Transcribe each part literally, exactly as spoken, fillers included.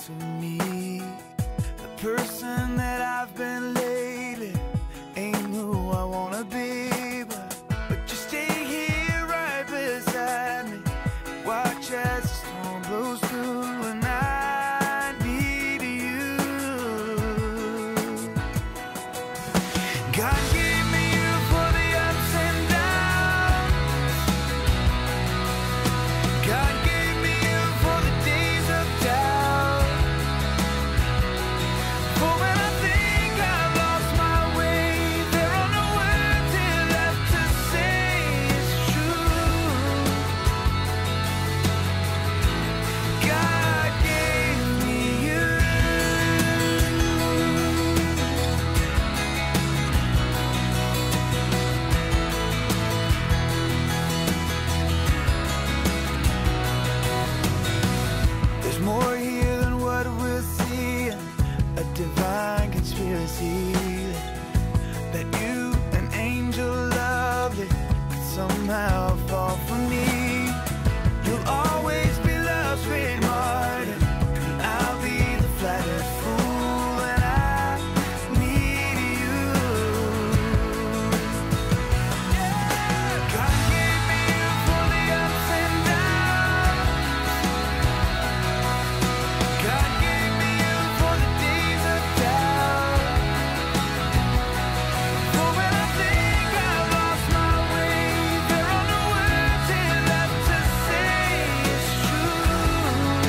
to me. The person that I've been lately ain't who I wanna be, but, but you stay here right beside me. Watch as the storm blows through and I need you. God gave me you for the ups and downs. God gave me you for the days of doubt. For when I think I've lost my way, there are no words here left to say it's true. God gave me you. There's more here than what we're seeing, a divine conspiracy that you, an angel lovely, could somehow fall for me. You'll always be love's great martyr, and I'll be the flattered fool, and I need you. God gave me you for the ups and downs. God gave me you for the days of doubt. For when I think I've lost my way, there are no words here left to say it's true.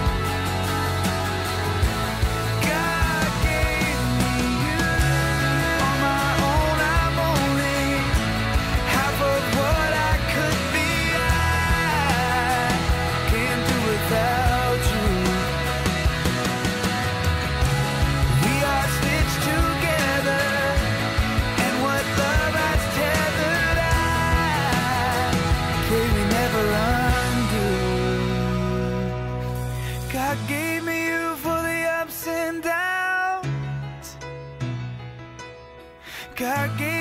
God gave me you. On my own, I'm only half of what I could be. I can't do without you. We are stitched together, and what love has tethered, I pray we never undo. God gave me you for the ups and downs. God gave